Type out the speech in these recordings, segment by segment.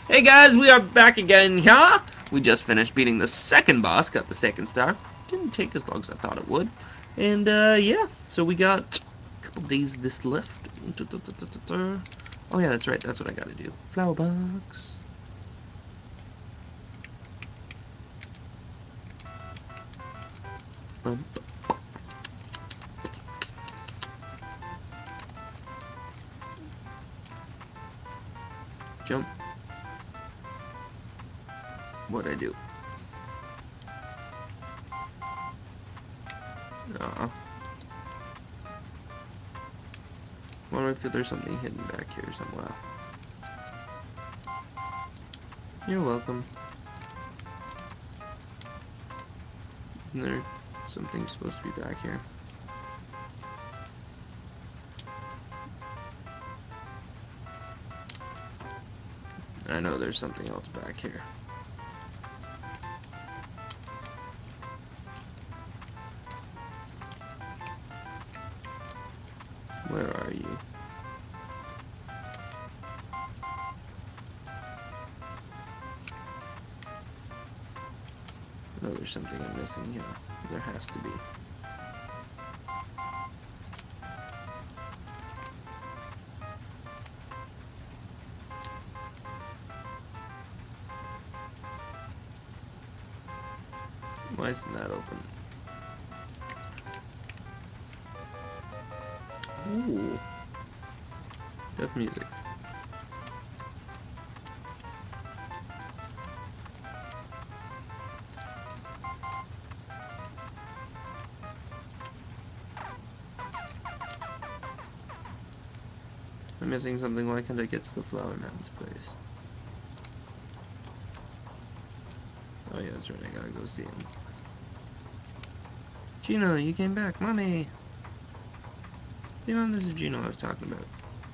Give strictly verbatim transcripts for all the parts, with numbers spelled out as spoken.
Hey guys, we are back again here. We just finished beating the second boss, got the second star. Didn't take as long as I thought it would. And uh, yeah, so we got a couple days this left. Oh yeah, that's right, that's what I gotta do. Flower box. Um, jump. What'd I do? Uh-uh. Wonder if there's something hidden back here somewhere. You're welcome. Isn't there something supposed to be back here? I know there's something else back here. Where are you? No, there's something I'm missing here. There has to be. Why isn't that open? Ooh. Death music. I'm missing something. Why can't I get to the Flower Man's place? Oh yeah, that's right. I gotta go see him. Gino, you came back. Mommy! Hey Mom, this is Gino I was talking about.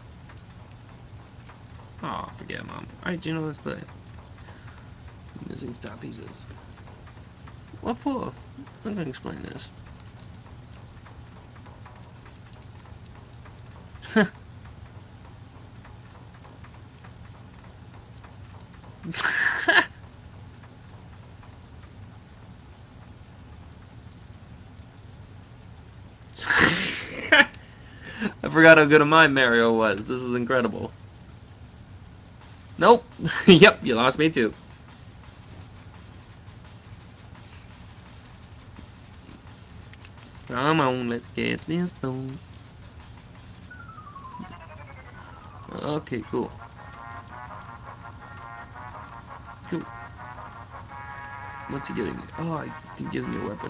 Aw, oh, forget Mom. Alright Gino, let's play. Missing star pieces. What for? I'm gonna explain this. I forgot how good of mine Mario was. This is incredible. Nope. Yep, you lost me too. Come on, let's get this done. Okay, cool. Cool. What's he giving me? Oh, he gives me a weapon.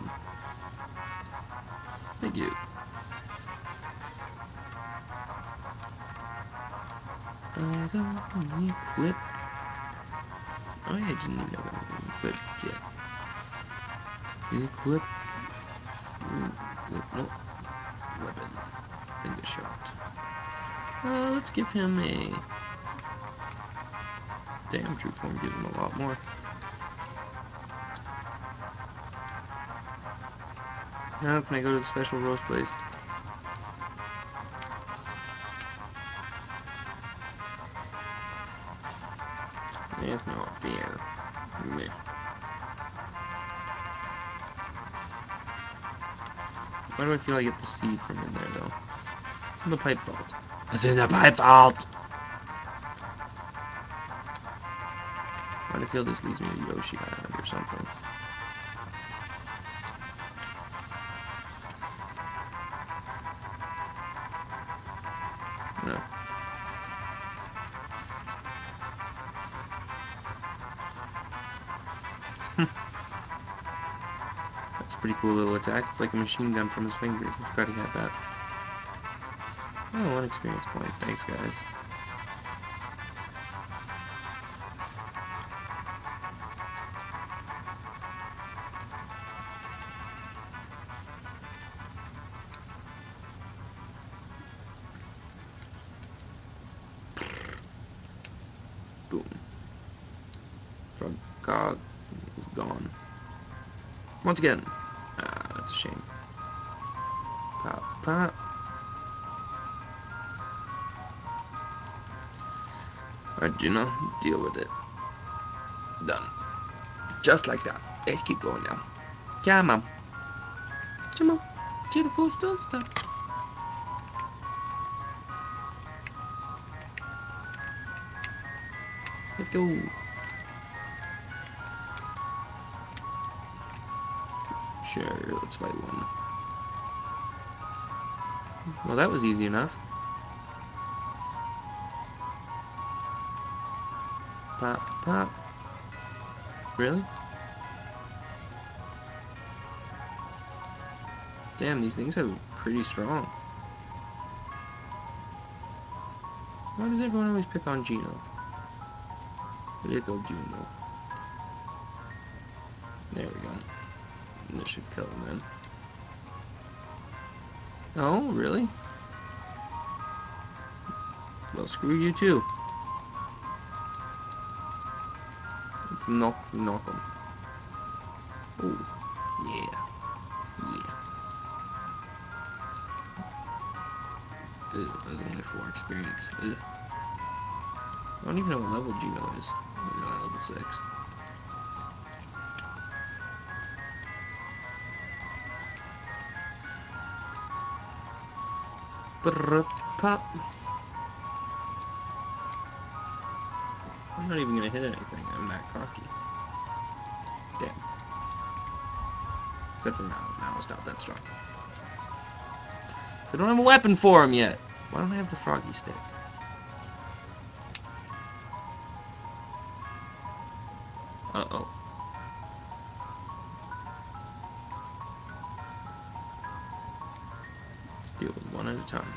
Thank you. I don't need equip. Oh yeah, I didn't even know what equip yet. Equip. Mm, no. Weapon. Finger shot. Uh, let's give him a... Damn, true form gives him a lot more. Now can I go to the special roast place? There's no fear. Meh. Why do I feel I get the seed from in there though? In the pipe vault. It's in the pipe vault! Why do I feel this leads me to Yoshi Island or something? No. That's a pretty cool little attack. It's like a machine gun from his fingers. I forgot he had that. Oh, one experience point. Thanks, guys. Boom. Frog Cog is gone. Once again. Ah, that's a shame. Pop, pop. Alright, Juno, deal with it. Done. Just like that. Let's keep going now. Come on. Come on. See the post, don't stop. Let's go. Sure, let's fight one. Well, that was easy enough. Pop, pop. Really? Damn, these things are pretty strong. Why does everyone always pick on Gino? Little Gino. There we go. This should kill him then. Oh, really? Well, screw you too. Let's knock, knock him. Oh, yeah. Yeah. Ew, there's only four experience. Ew. I don't even know what level Gino is. He's on level six. Pop. I'm not even gonna hit anything. I'm that cocky. Damn. Except for now. Now it's not that strong. So I don't have a weapon for him yet. Why don't I have the froggy stick? Uh-oh. Let's deal with one at a time.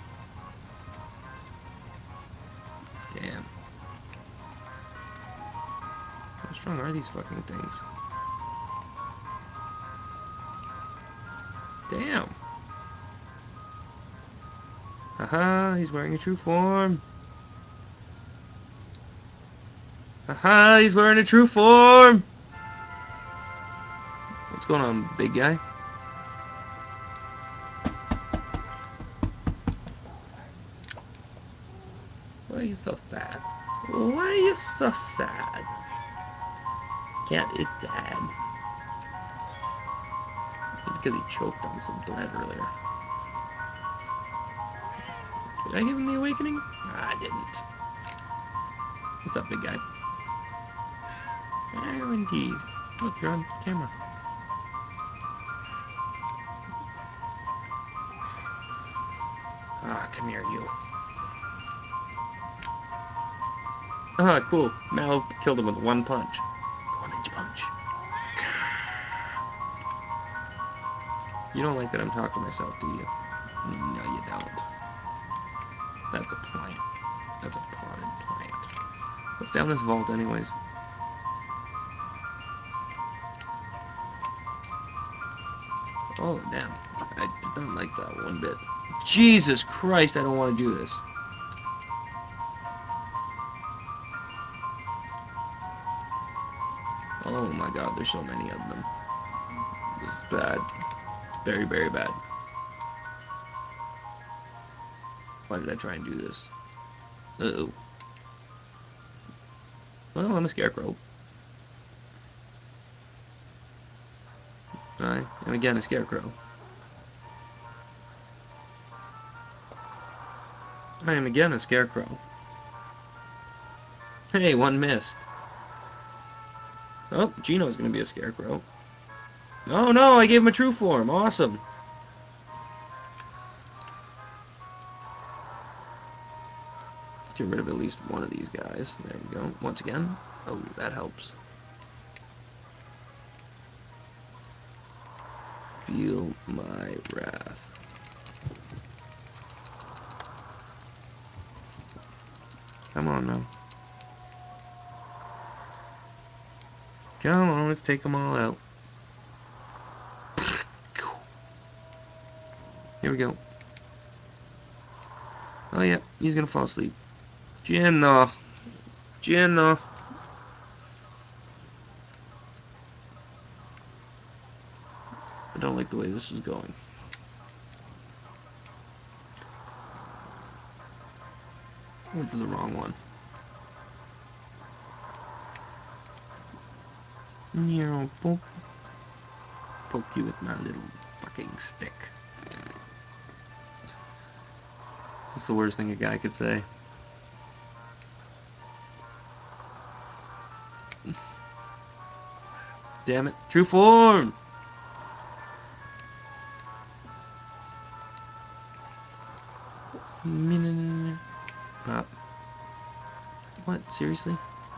Damn. How strong are these fucking things? Damn. Haha, he's wearing a true form. Haha, he's wearing a true form. What's going on, big guy? Why are you so sad? Why are you so sad? Cat is sad. Because he choked on some thread earlier. Did I give him the awakening? I didn't. What's up, big guy? Oh, indeed. Look, you're on camera. Ah, come here, you. Ah, cool. Mal killed him with one punch. One-inch punch. You don't like that I'm talking to myself, do you? No, you don't. That's a plant. That's a potted plant. What's down this vault, anyways? Oh, damn. I did not like that one bit. Jesus Christ, I don't want to do this. Oh my god, there's so many of them. This is bad. Very, very bad. Why did I try and do this? Uh-oh. Well, I'm a scarecrow. I am again a scarecrow. I am again a scarecrow. Hey, one missed. Oh, Gino's gonna be a scarecrow. Oh no, I gave him a true form. Awesome. Let's get rid of at least one of these guys. There we go. Once again. Oh, that helps. Feel my wrath. Come on now. Come on, let's take them all out. Here we go. Oh yeah, he's gonna fall asleep. Gino. Gino. I don't like the way this is going. I went for the wrong one. Yeah, poke, poke you with my little fucking stick. That's the worst thing a guy could say. Damn it. True form! Pop. What? Seriously?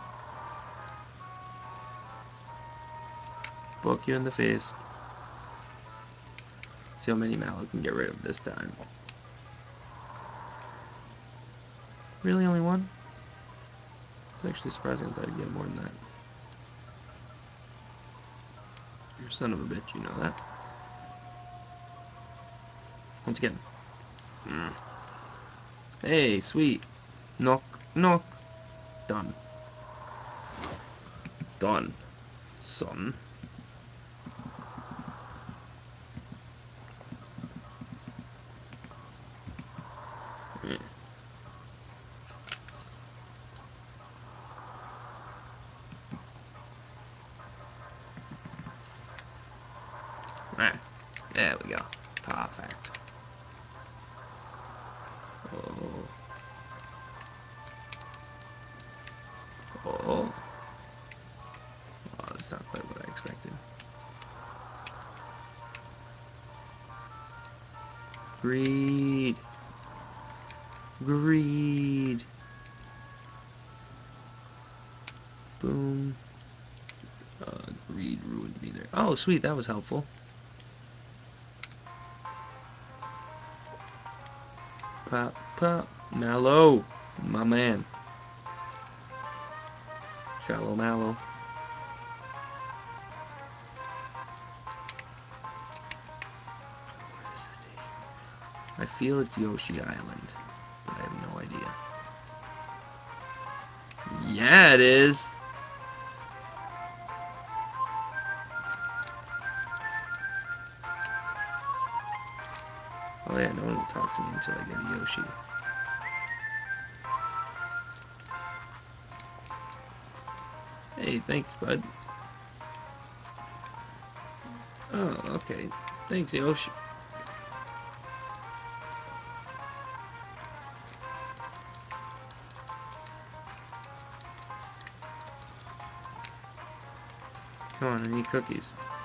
Poke you in the face. See how many Mallow can get rid of this time. Really? Only one? It's actually surprising that I'd get more than that. You're a son of a bitch, you know that. Once again. Mm. Hey, sweet. Knock, knock. Done. Done. Son. Yeah. Right. There we go. Perfect. Oh. Oh. Oh, that's not quite what I expected. Greed. Greed. Boom. Uh, greed ruined me there. Oh, sweet. That was helpful. Pop, pop. Mallow. My man. Shallow Mallow. I feel it's Yoshi Island, but I have no idea. Yeah, it is. Oh yeah, no one will talk to me until I get a Yoshi. Hey, thanks, bud. Oh, okay. Thanks, Yoshi. Come on, I need cookies.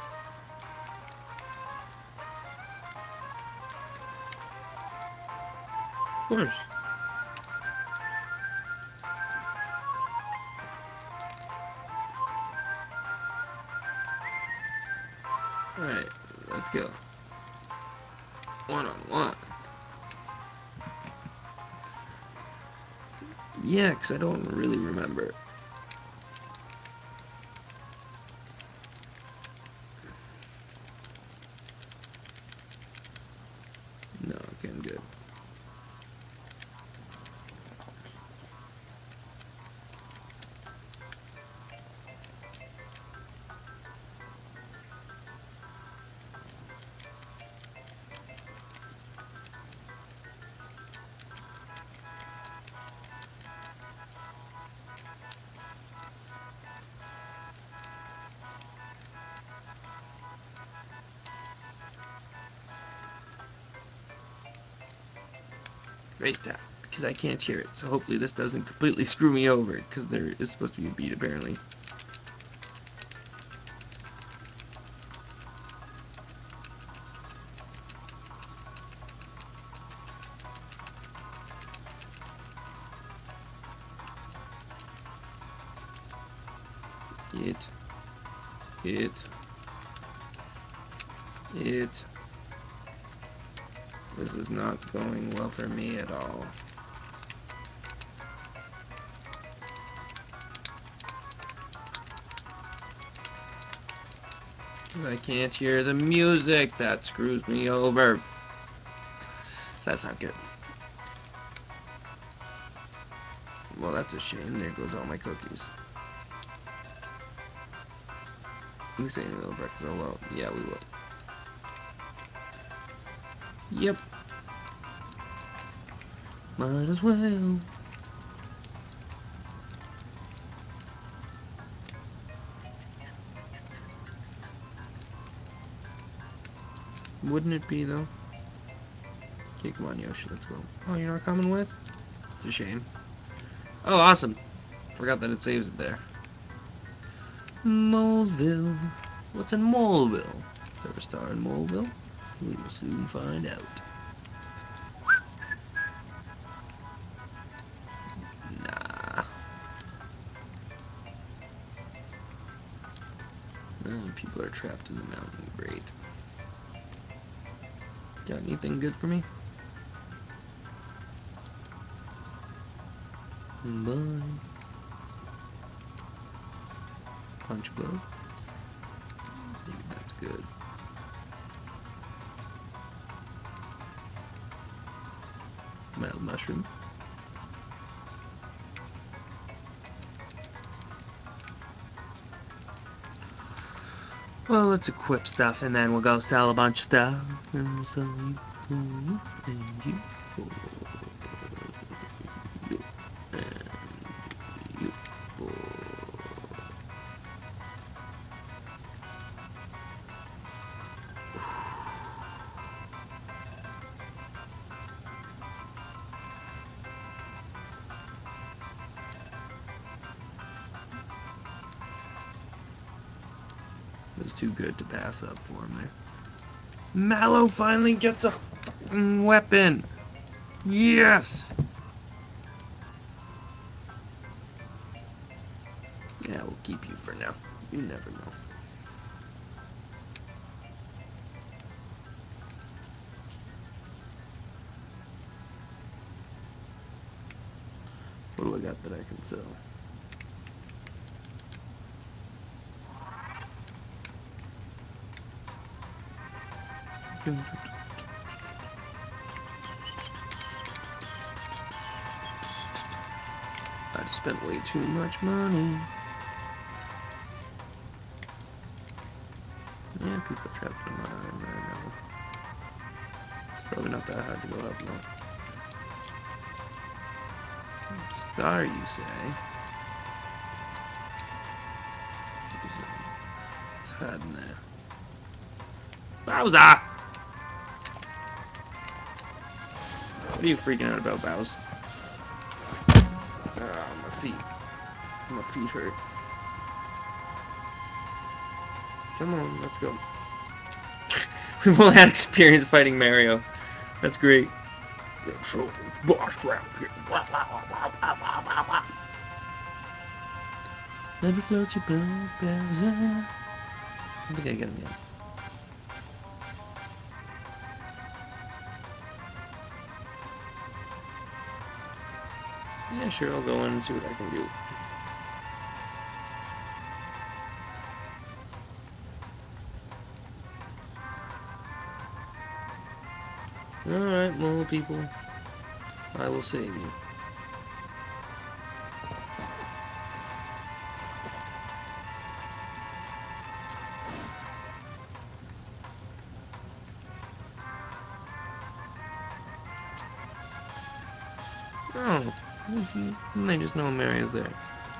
Of course. Alright, let's go. One on one. Yeah, because I don't really remember. No, okay, I'm good. Great tap, because I can't hear it, so hopefully this doesn't completely screw me over, because there is supposed to be a beat, apparently. It. It. It. This is not going well for me at all. I can't hear the music. That screws me over. That's not good. Well, that's a shame. There goes all my cookies. We say a little breakfast. Oh, well. Yeah, we will. Yep. Might as well. Wouldn't it be, though? Okay, come on, Yoshi, let's go. Oh, you're not coming with? It's a shame. Oh, awesome. Forgot that it saves it there. Moleville. What's in Moleville? Is there a star in Moleville? We will soon find out. Nah. Oh, people are trapped in the mountain. Great. Got anything good for me? Bye. Punch bow. That's good. Metal mushroom. Well, let's equip stuff and then we'll go sell a bunch of stuff. And we'll sell you, for you, and you, for you, and you, for... It was too good to pass up for him there. Mallow finally gets a fucking weapon! Yes! Yeah, we'll keep you for now. You never know. What do I got that I can sell? I've spent way too much money. Yeah, people are trapped in mine right now. It's probably not that hard to go up now. Star, you say? It's hiding there. Bowser! What are you freaking out about, Bowser? Oh, my feet. My feet hurt. Come on, let's go. We've all had experience fighting Mario. That's great. So, boss round here. Let me float your boat, Bowser. I think I get him yet. Yeah, sure, I'll go in and see what I can do. Alright, mole people. I will save you. Oh, they just know Mario's there.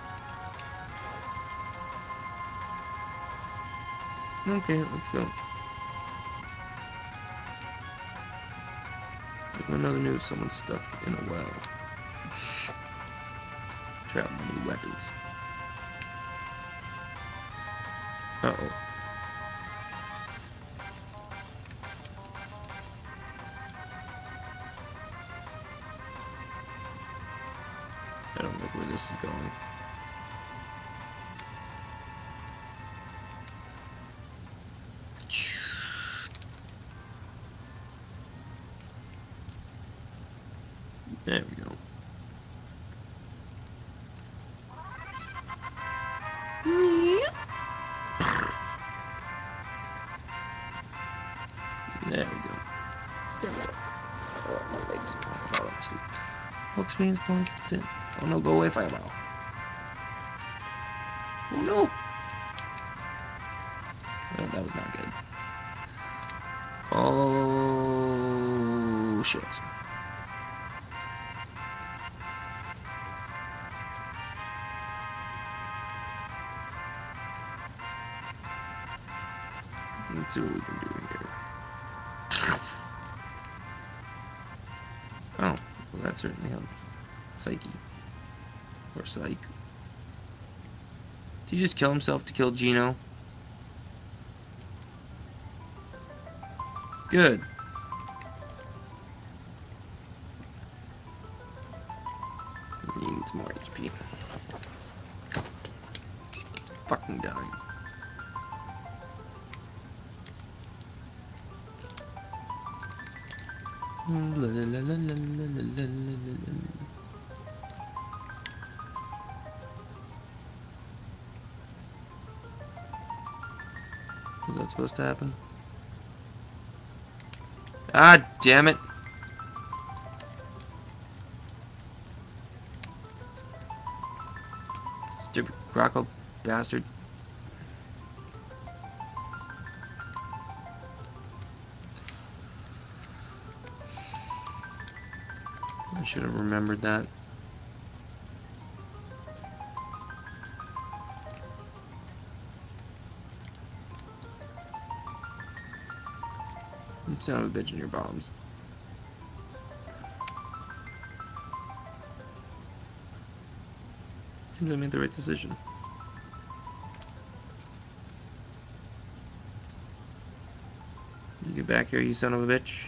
Okay, let's go. Another news, someone's stuck in a well. Trapped by new weapons. Uh-oh. I don't like where this is going. There we go. There we go. Oh, my legs. I fall asleep. Hook screens, points, that's it. Oh no, go away, fireball. Oh no! Oh, that was not good. Oh, shit. Let's see what we can do here. That certainly helps. Psyche. Or Psych. Did he just kill himself to kill Gino? Good. He needs more H P. Fucking dying. Was that supposed to happen? Ah, damn it. Stupid croco bastard. I should have remembered that. You son of a bitch in your bombs. Seems I made the right decision. You get back here, you son of a bitch.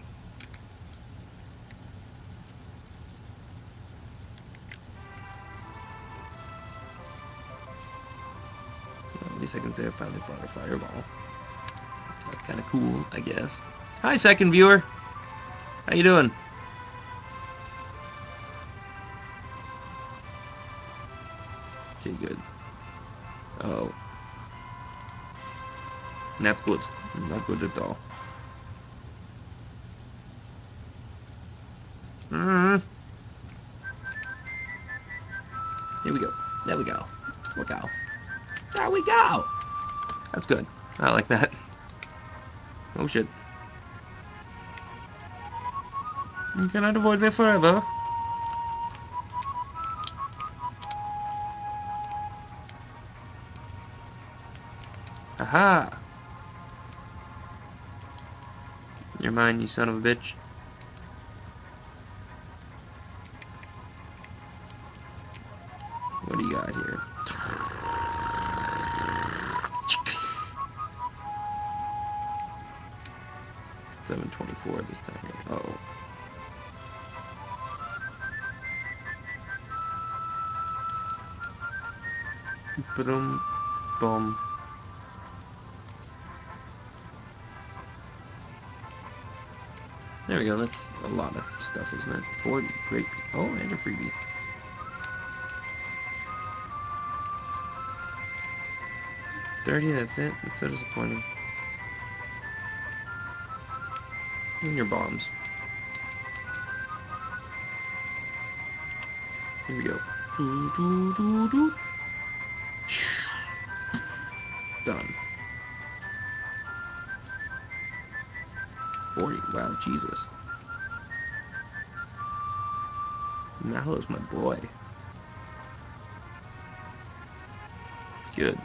Well, at least I can say I finally fought a fireball. That's kind of cool, I guess. Hi, second viewer. How you doing? Okay, good. Oh. Not good. Not good at all. Mm-hmm. Here we go. There we go. Look out. There we go. That's good. I like that. Oh shit. You cannot avoid me forever. Aha! You're mine, you son of a bitch. What do you got here? seven twenty-four this time. Uh oh. Boom. Boom. There we go. That's a lot of stuff, isn't it? forty. Great. Oh, and a freebie. thirty, that's it. That's so disappointing. And your bombs. Here we go. Doo, doo, doo, doo. Done. forty. Wow, Jesus. Mallow's my boy. Good.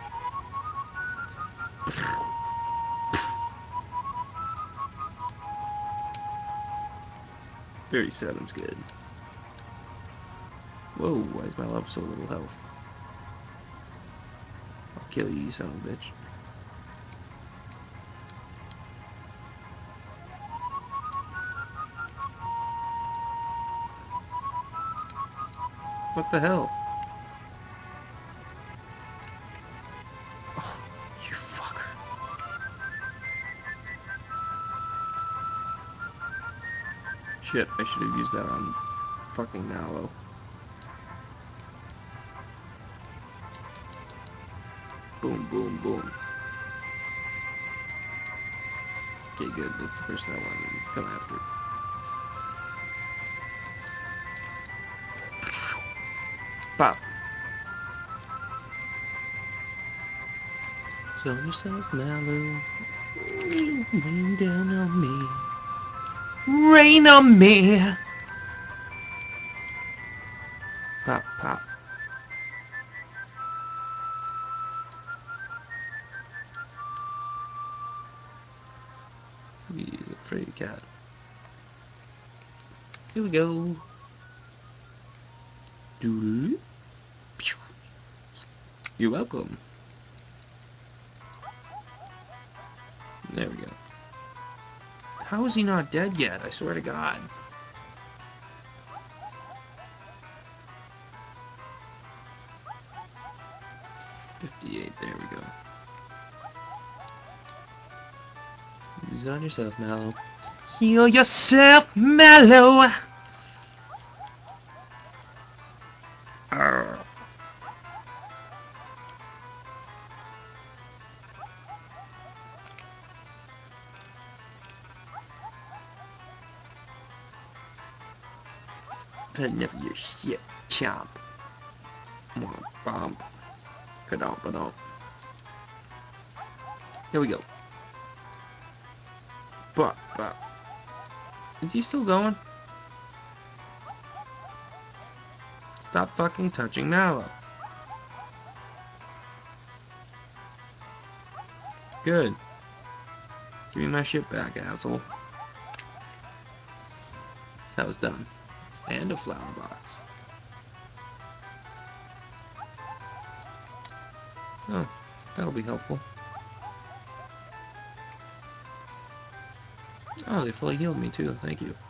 thirty-seven's good. Whoa, why is my love so little health? I'll kill you, you son of a bitch. What the hell? Oh, you fucker. Shit, I should have used that on fucking Mallow. Boom, boom, boom. Okay, good. That's the person I wanted to come after. Pop. So yourself, Mallow. Rain down on me. Rain on me. Pop, pop. He's a pretty cat. Here we go. Doodle. You're welcome. There we go. How is he not dead yet? I swear to God. fifty-eight, there we go. Use on yourself, Mallow. Heal yourself, Mallow! Arr. Putting up your shit, chomp. Womp bomb. Kadonk, kadonk. Here we go. But, but. Is he still going? Stop fucking touching Mallow. Good. Give me my shit back, asshole. That was done. And a flower box. Oh, that'll be helpful. Oh, they fully healed me too, thank you.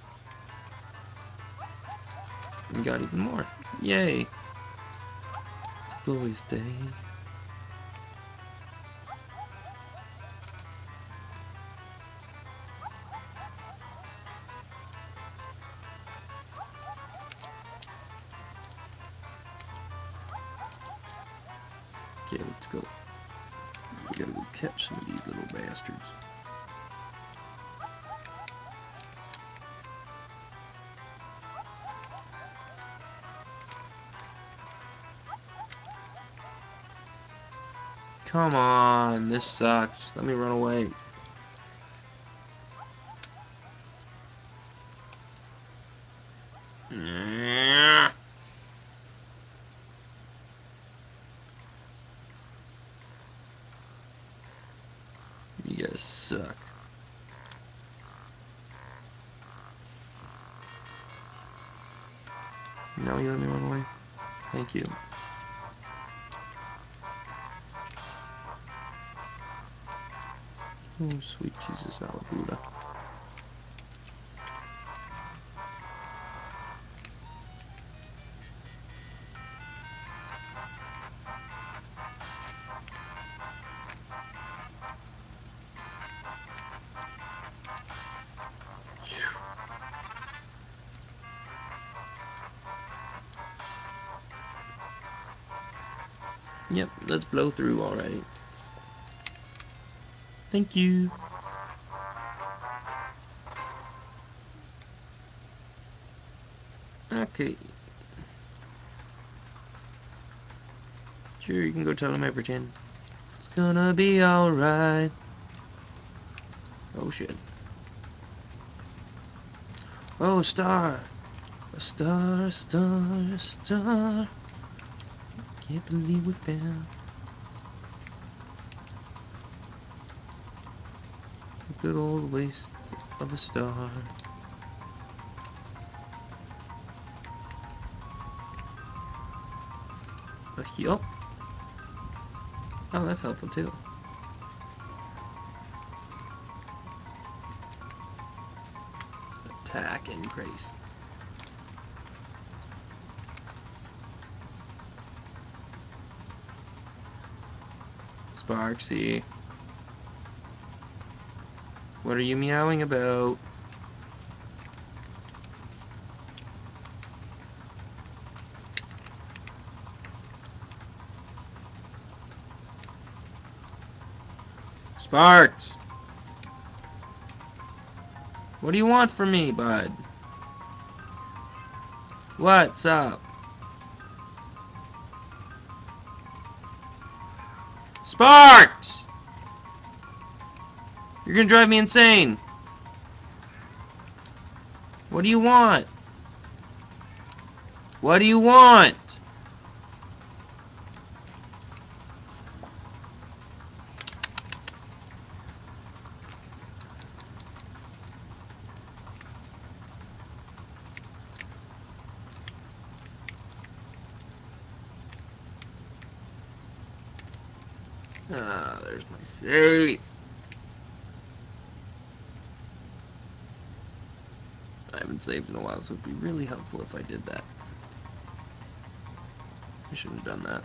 And got even more. Yay! It's Chloe's day. Okay, let's go. We gotta go catch some of these little bastards. Come on, this sucks. Just let me run away. You guys suck. Now you let me run away? Thank you. Oh, sweet Jesus, Alabuda. Yep, let's blow through already. Thank you. Okay. Sure, you can go tell him everything. It's gonna be alright. Oh shit. Oh, star. A star, a star, a star. Can't believe we found a good old waste of a star. A heal? Oh, that's helpful too. Attack increase. Sparksy. What are you meowing about? Sparks! What do you want from me, bud? What's up? Sparks! You're gonna drive me insane. What do you want? What do you want? Ah, there's my save. I haven't saved in a while, so it'd be really helpful if I did that. I shouldn't have done that.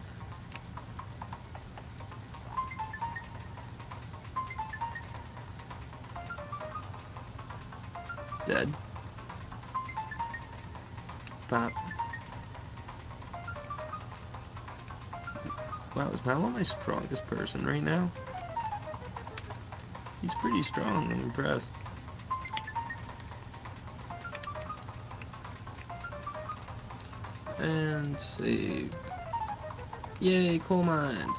Dead. Pop. Wow, is Mallow my strongest person right now? He's pretty strong, I'm impressed. And save. Yay, coal mines!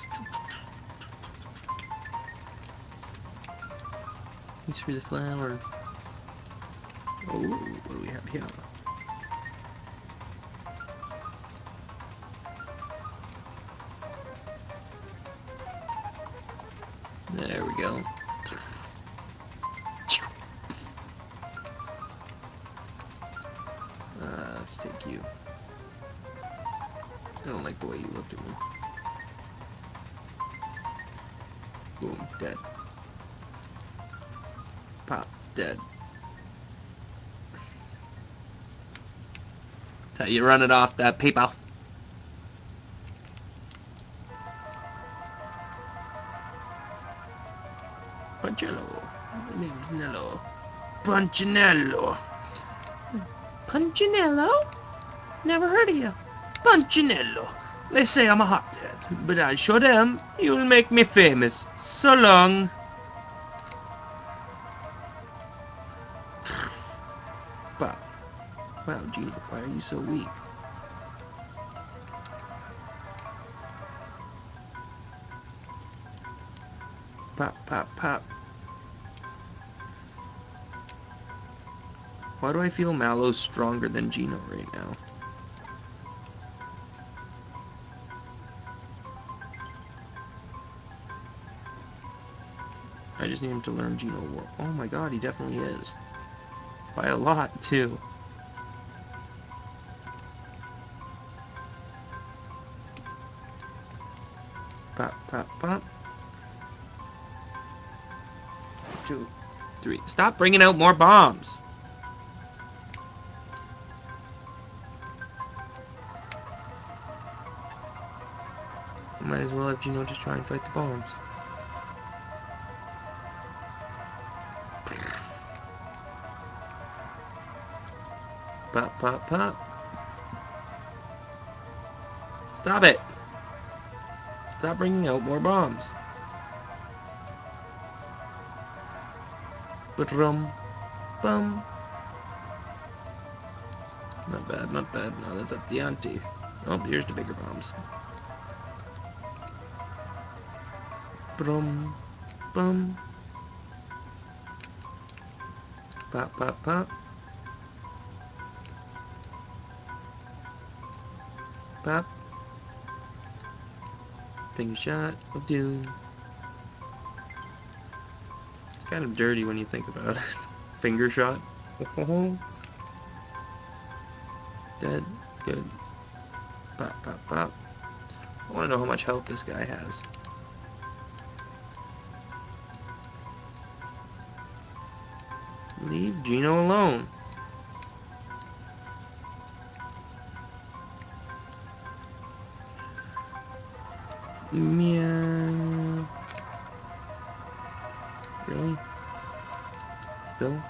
Thanks for the flower. Oh, what do we have here? There we go. Uh, let's take you. I don't like the way you looked at me. Boom, dead. Pop, dead. How you run it off that paper. Punchinello. My name's Nello. Punchinello. Punchinello? Never heard of you. Punchinello. They say I'm a hothead, but I sure am. You'll make me famous. So long. Wow. Wow, Gino, why are you so weak? Pop, pop, pop. Why do I feel Mallow's stronger than Gino right now? I just need him to learn Gino War. Oh my god, he definitely is. By a lot, too. Pop, pop, pop. Two, three. Stop bringing out more bombs! Might as well have Gino just try and fight the bombs. Pop, pop, pop. Stop it! Stop bringing out more bombs. But rum, bum. Not bad, not bad. No, that's up the ante. Oh, here's the bigger bombs. Brum, bum. Pop, pop, pop. Pop. Finger shot of doom. It's kind of dirty when you think about it. Finger shot. Dead. Good. Pop, pop, pop. I want to know how much health this guy has. Leave Gino alone. Meow. Really? Still?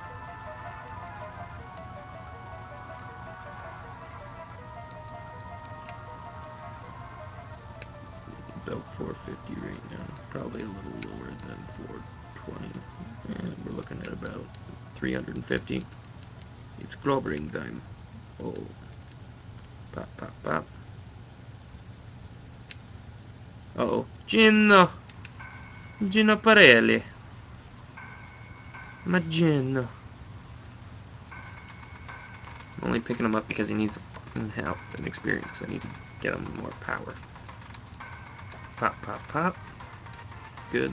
About four fifty right now. Probably a little lower than four twenty. And we're looking at about three hundred fifty. It's clobbering time. Oh. Pop, pop, pop. Uh-oh. Gino! Gino Parelli. Ma Gino. I'm only picking him up because he needs help and experience, because I need to get him more power. Pop, pop, pop. Good.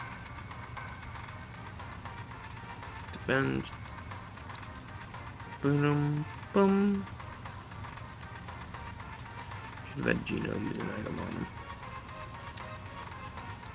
Defend. Boom, boom. Should have had Gino use an item on him.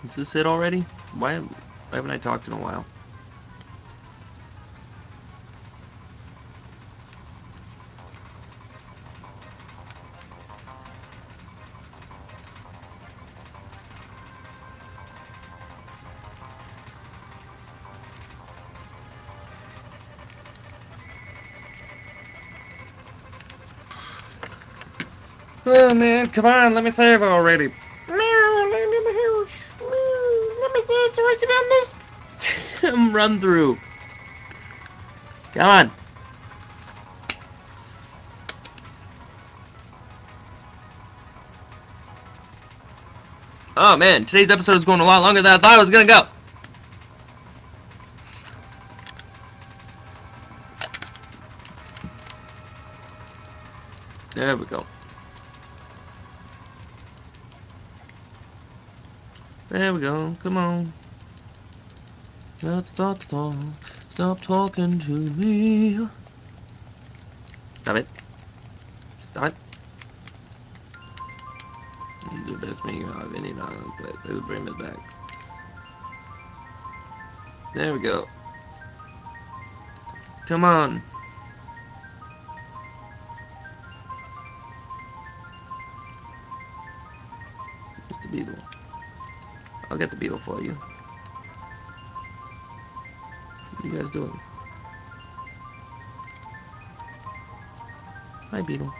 Is this it already? Why haven't I talked in a while? Oh man, come on, let me save already. Meow, let me in the house. Meow, let me save so I can end this damn run through. Come on. Oh man, today's episode is going a lot longer than I thought it was gonna go. There we go. There we go. Come on. Let's stop, stop, stop talking to me. Stop it. Stop it. The best me I've any on play. Let's bring it back. There we go. Come on. It's the beetle. I'll get the beetle for you. What are you guys doing? Hi, beetle.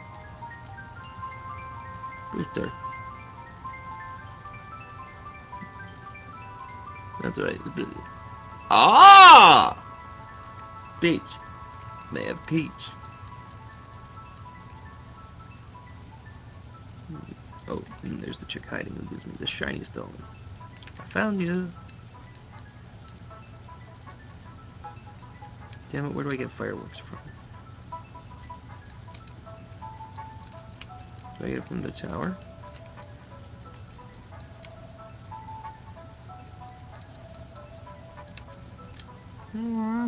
Booster. That's right. Ah! Peach. They have peach. Oh, and there's the chick hiding who gives me the shiny stone. I found you. Damn it, where do I get fireworks from? Do I get it from the tower? Mm.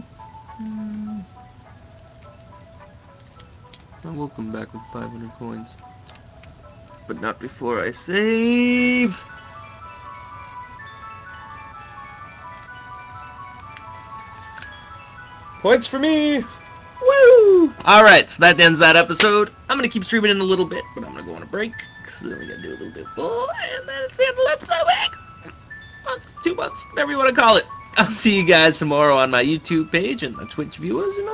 I will come back with five hundred coins. But not before I save! Points for me! Woo! Alright, so that ends that episode. I'm gonna keep streaming in a little bit, but I'm gonna go on a break. So then we gotta do a little bit more, and then it's the end of Let's Go Back! Month, two months, whatever you wanna call it. I'll see you guys tomorrow on my YouTube page and my Twitch viewers, and